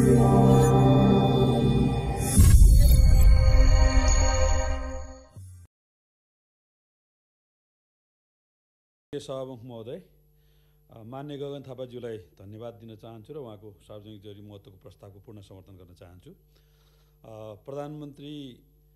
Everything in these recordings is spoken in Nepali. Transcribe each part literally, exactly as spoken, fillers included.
सभामुख महोदय, मान्य गगन थापाज्यूलाई धन्यवाद दिन चाहन्छु र उहाँको सार्वजनिक जरुरी महत्त्वको प्रस्तावको पूर्ण समर्थन गर्न चाहन्छु। प्रधानमन्त्री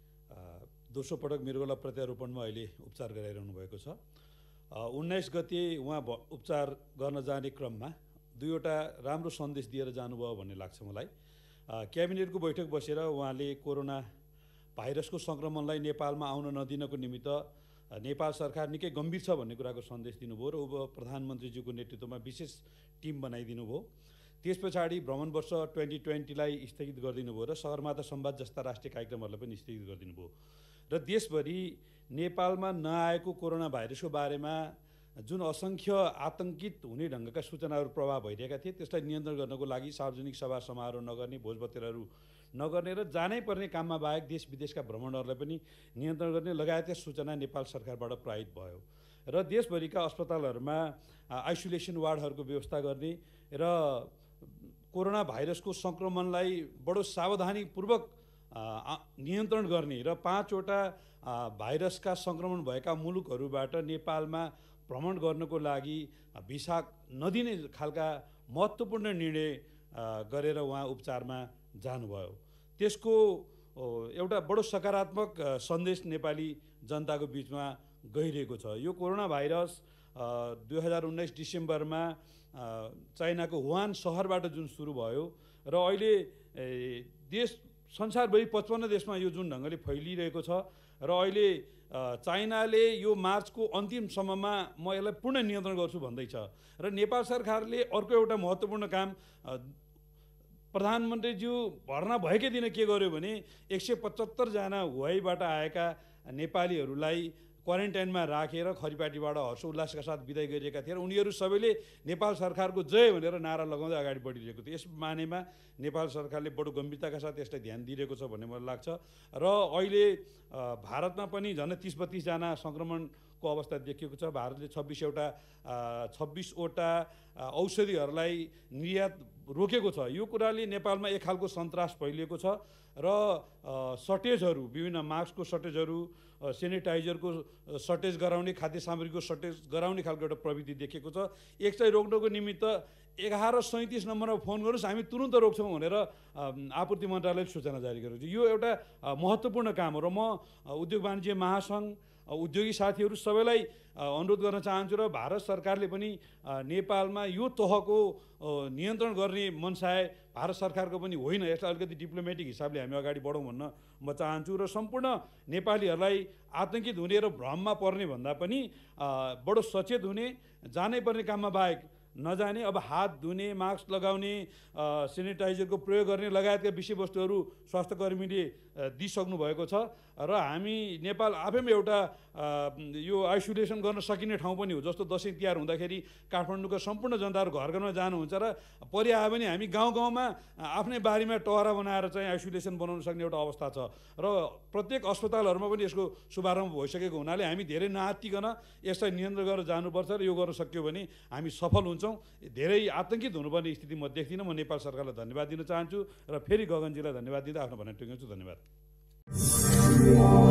दोस्रो पटक मृगौला प्रत्यारोपणमा अहिले उपचार गराइरहनु भएको छ। उन्नाइस गते उहाँ उपचार गर्न जाने क्रममा दुईवटा राम्रो सन्देश दिएर जानुभयो भन्ने लाग्छ मलाई। क्याबिनेटको बैठक बसेर उहाँले कोरोना भाइरसको सङ्क्रमणलाई नेपालमा आउन नदिनको निमित्त नेपाल सरकार निकै गम्भीर छ भन्ने कुराको सन्देश दिनुभयो र उप प्रधानमन्त्रीज्यूको नेतृत्वमा विशेष टिम बनाइदिनु भयो। त्यस पछाडि भ्रमण वर्ष ट्वेन्टी ट्वेन्टीलाई स्थगित गरिदिनु भयो र सगरमाथा संवाद जस्ता राष्ट्रिय कार्यक्रमहरूलाई पनि स्थगित गरिदिनु भयो र देशभरि नेपालमा नआएको कोरोना भाइरसको बारेमा जुन असङ्ख्य आतंकित हुने ढङ्गका सूचनाहरू प्रभाव भइरहेका थिए त्यसलाई नियन्त्रण गर्नको लागि सार्वजनिक सभा समारोह नगर्ने, भोजभतेरहरू नगर्ने र जानै पर्ने काममा बाहेक देश विदेशका भ्रमणहरूलाई पनि नियन्त्रण गर्ने लगायतका सूचना नेपाल सरकारबाट प्रभावित भयो र देशभरिका अस्पतालहरूमा आइसोलेसन वार्डहरूको व्यवस्था गर्ने र कोरोना भाइरसको सङ्क्रमणलाई बडो सावधानीपूर्वक नियन्त्रण गर्ने र पाँचवटा भाइरसका सङ्क्रमण भएका मुलुकहरूबाट नेपालमा भ्रमण गर्नको लागि भिसा नदिने खालका महत्त्वपूर्ण निर्णय गरेर उहाँ उपचारमा जानुभयो। त्यसको एउटा बडो सकारात्मक सन्देश नेपाली जनताको बिचमा गइरहेको छ। यो कोरोना भाइरस दुई हजार उन्नाइस डिसेम्बरमा चाइनाको वुहान सहरबाट जुन सुरु भयो र अहिले देश संसारभरि पचपन्न देशमा यो जुन ढङ्गले फैलिरहेको छ र अहिले चाइनाले यो मार्चको अन्तिमसम्ममा म यसलाई पूर्ण नियन्त्रण गर्छु भन्दैछ र नेपाल सरकारले अर्को एउटा महत्त्वपूर्ण काम प्रधानमन्त्रीज्यू भर्ना भएकै दिन के गर्यो भने एक सय पचहत्तरजना हुवाईबाट आएका नेपालीहरूलाई क्वारेन्टाइनमा राखेर खरिपाटीबाट हर्षोल्लासका साथ बिदाई गरिएका थिए र उनीहरू सबैले नेपाल सरकारको जय भनेर नारा लगाउँदै अगाडि बढिरहेको थियो। यस मानेमा नेपाल सरकारले बडो गम्भीरताका साथ यसलाई ध्यान दिइरहेको छ भन्ने मलाई लाग्छ र अहिले भारतमा पनि झन् तीस बत्तीसजना सङ्क्रमणको अवस्था देखिएको छ। भारतले छब्बिसवटा छब्बिसवटा औषधिहरूलाई निर्यात रोकेको छ। यो कुराले नेपालमा एक खालको सन्तास फैलिएको छ र सर्टेजहरू, विभिन्न मास्कको सर्टेजहरू, सेनिटाइजरको सर्टेज गराउने, खाद्य सामग्रीको सर्टेज गराउने खालको एउटा प्रविधि देखिएको छ। एक चाहिँ रोक्नको निमित्त एघार सैँतिस नम्बरमा फोन गर्नुहोस्, हामी तुरन्त रोक्छौँ भनेर आपूर्ति मन्त्रालयले सूचना जारी गरेको छ। यो एउटा महत्त्वपूर्ण काम हो र म उद्योग वाणिज्य महासङ्घ, उद्योगी साथीहरू सबैलाई अनुरोध गर्न चाहन्छु र भारत सरकारले पनि नेपालमा यो तहको नियन्त्रण गर्ने मनसाय भारत सरकारको पनि होइन, यसलाई अलिकति डिप्लोमेटिक हिसाबले हामी अगाडि बढौँ भन्न म चाहन्छु र सम्पूर्ण नेपालीहरूलाई आतंकित हुने र भ्रममा पर्ने भन्दा पनि बडो सचेत हुने, जानै पर्ने काममा बाहेक नजाने, अब हात धुने, मास्क लगाउने, सेनिटाइजरको प्रयोग गर्ने लगायतका विषयवस्तुहरू स्वास्थ्यकर्मीले दिइसक्नु भएको छ र हामी नेपाल आफैमा एउटा यो आइसोलेसन गर्न सकिने ठाउँ पनि हो। जस्तो दसैँ तिहार हुँदाखेरि काठमाडौँका सम्पूर्ण जनताहरू घर घरमा जानुहुन्छ र परि आयो भने हामी गाउँ गाउँमा आफ्नै बारीमा टहरा बनाएर चाहिँ आइसोलेसन बनाउन सक्ने एउटा अवस्था छ र प्रत्येक अस्पतालहरूमा पनि यसको शुभारम्भ भइसकेको हुनाले हामी धेरै नआत्तिकन यसलाई नियन्त्रण गरेर जानुपर्छ र यो गर्न सक्यो भने हामी सफल हुन्छौँ। धेरै आतंकित हुनुपर्ने स्थिति म देख्दिनँ। म नेपाल सरकारलाई धन्यवाद दिन चाहन्छु र फेरि गगनजीलाई धन्यवाद दिँदै आफ्नो भनाइ टुङ्ग्याउँछु। धन्यवाद।